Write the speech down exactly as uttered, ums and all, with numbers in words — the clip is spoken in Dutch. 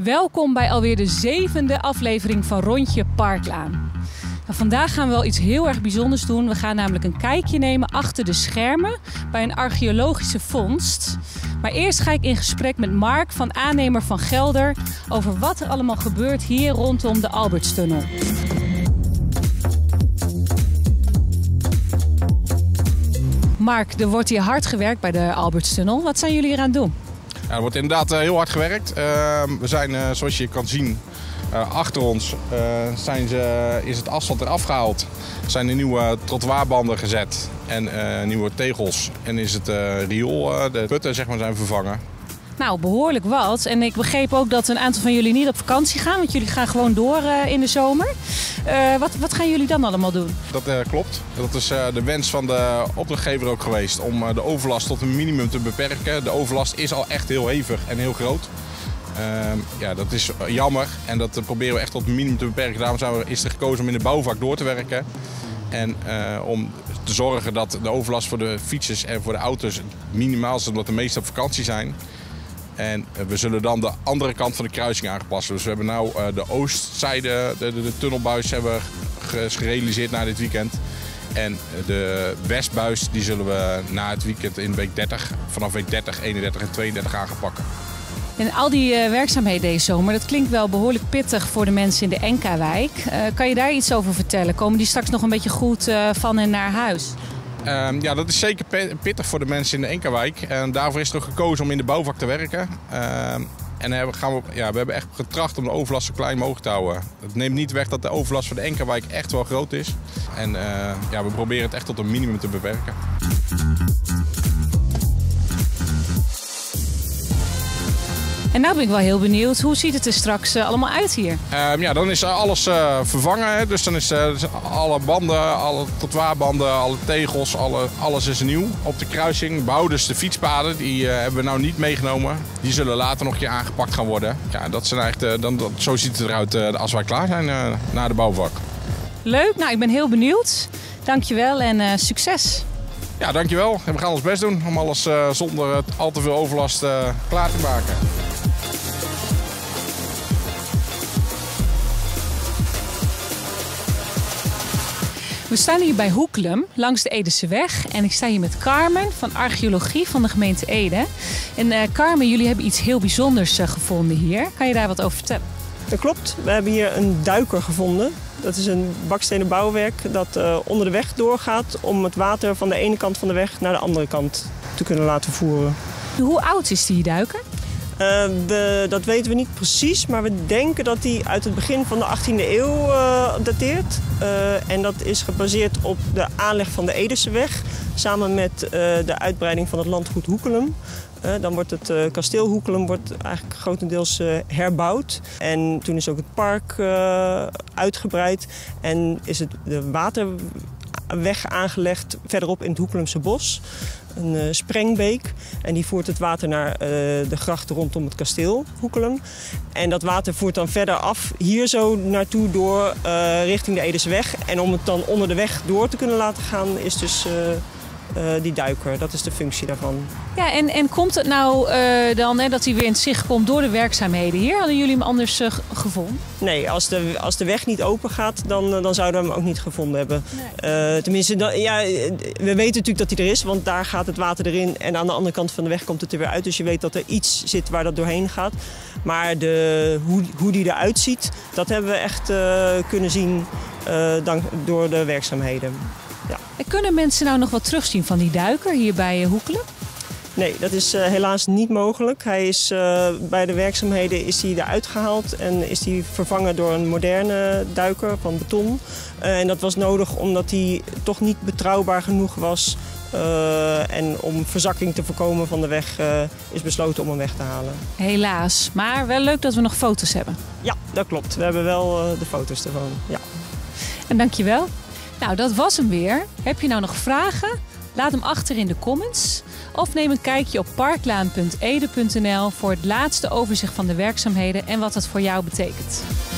Welkom bij alweer de zevende aflevering van Rondje Parklaan. Nou, vandaag gaan we wel iets heel erg bijzonders doen. We gaan namelijk een kijkje nemen achter de schermen bij een archeologische vondst. Maar eerst ga ik in gesprek met Mark van Aannemer van Gelder over wat er allemaal gebeurt hier rondom de Albertstunnel. Mark, er wordt hier hard gewerkt bij de Albertstunnel. Wat zijn jullie hier aan het doen? Ja, er wordt inderdaad uh, heel hard gewerkt. Uh, we zijn, uh, zoals je kan zien, uh, achter ons uh, zijn ze, is het asfalt eraf gehaald. Er zijn er nieuwe trottoirbanden gezet en uh, nieuwe tegels. En is het uh, riool, uh, de putten zeg maar, zijn vervangen. Nou, behoorlijk wat. En ik begreep ook dat een aantal van jullie niet op vakantie gaan, want jullie gaan gewoon door uh, in de zomer. Uh, wat, wat gaan jullie dan allemaal doen? Dat uh, klopt. Dat is uh, de wens van de opdrachtgever ook geweest om uh, de overlast tot een minimum te beperken. De overlast is al echt heel hevig en heel groot. Uh, ja, dat is jammer en dat uh, proberen we echt tot een minimum te beperken. Daarom zijn we, is er gekozen om in de bouwvak door te werken. En uh, om te zorgen dat de overlast voor de fietsers en voor de auto's minimaal is, omdat de meesten op vakantie zijn. En we zullen dan de andere kant van de kruising aanpassen. Dus we hebben nu uh, de oostzijde, de, de, de tunnelbuis hebben we gerealiseerd na dit weekend. En de westbuis die zullen we na het weekend in week dertig, vanaf week dertig, eenendertig en tweeëndertig aan gaan pakken. En al die uh, werkzaamheden deze zomer, dat klinkt wel behoorlijk pittig voor de mensen in de Enka-wijk. Uh, kan je daar iets over vertellen? Komen die straks nog een beetje goed uh, van en naar huis? Um, ja, dat is zeker pittig voor de mensen in de Enka-wijk. En daarvoor is er ook gekozen om in de bouwvak te werken. Um, en hebben, gaan we, ja, we hebben echt getracht om de overlast zo klein mogelijk te houden. Het neemt niet weg dat de overlast voor de Enka-wijk echt wel groot is. En uh, ja, we proberen het echt tot een minimum te beperken. En nou ben ik wel heel benieuwd, hoe ziet het er straks uh, allemaal uit hier? Um, ja, dan is alles uh, vervangen. Hè. Dus dan is uh, alle banden, alle trottoirbanden, alle tegels, alle, alles is nieuw. Op de kruising behouden dus de fietspaden, die uh, hebben we nou niet meegenomen. Die zullen later nog een keer aangepakt gaan worden. Ja, dat zijn eigenlijk, uh, dan, dat, zo ziet het eruit uh, als wij klaar zijn uh, na de bouwvak. Leuk, nou ik ben heel benieuwd. Dankjewel en uh, succes. Ja, dankjewel. En we gaan ons best doen om alles uh, zonder al te veel overlast uh, klaar te maken. We staan hier bij Hoekelum, langs de Edeseweg. En ik sta hier met Carmen van Archeologie van de gemeente Ede. En uh, Carmen, jullie hebben iets heel bijzonders uh, gevonden hier. Kan je daar wat over vertellen? Dat klopt. We hebben hier een duiker gevonden. Dat is een bakstenen bouwwerk dat uh, onder de weg doorgaat om het water van de ene kant van de weg naar de andere kant te kunnen laten voeren. Hoe oud is die duiker? Uh, we, dat weten we niet precies, maar we denken dat die uit het begin van de achttiende eeuw uh, dateert. Uh, en dat is gebaseerd op de aanleg van de Edeseweg, samen met uh, de uitbreiding van het landgoed Hoekelum. Uh, dan wordt het uh, kasteel Hoekelum wordt eigenlijk grotendeels uh, herbouwd. En toen is ook het park uh, uitgebreid en is het de waterweg aangelegd verderop in het Hoekelumse bos. Een uh, sprengbeek en die voert het water naar uh, de gracht rondom het kasteel Hoekelum. En dat water voert dan verder af hier zo naartoe door uh, richting de Edeseweg. En om het dan onder de weg door te kunnen laten gaan is dus uh, uh, die duiker. Dat is de functie daarvan. Ja, en, en komt het nou uh, dan hè, dat hij weer in het zicht komt door de werkzaamheden hier? Hadden jullie hem anders uh, gevonden? Nee, als de, als de weg niet open gaat, dan, dan zouden we hem ook niet gevonden hebben. Nee. Uh, tenminste, dan, ja, we weten natuurlijk dat hij er is, want daar gaat het water erin. En aan de andere kant van de weg komt het er weer uit. Dus je weet dat er iets zit waar dat doorheen gaat. Maar de, hoe, hoe die eruit ziet, dat hebben we echt uh, kunnen zien uh, dank, door de werkzaamheden. Ja. En kunnen mensen nou nog wat terugzien van die duiker hier bij uh, Hoekelum? Nee, dat is uh, helaas niet mogelijk. Hij is, uh, bij de werkzaamheden is hij eruit gehaald en is hij vervangen door een moderne duiker van beton. Uh, en dat was nodig omdat hij toch niet betrouwbaar genoeg was. Uh, en om verzakking te voorkomen van de weg uh, is besloten om hem weg te halen. Helaas, maar wel leuk dat we nog foto's hebben. Ja, dat klopt. We hebben wel uh, de foto's ervan. Ja. En dankjewel. Nou, dat was hem weer. Heb je nou nog vragen? Laat hem achter in de comments. Of neem een kijkje op parklaan punt ede punt n l voor het laatste overzicht van de werkzaamheden en wat dat voor jou betekent.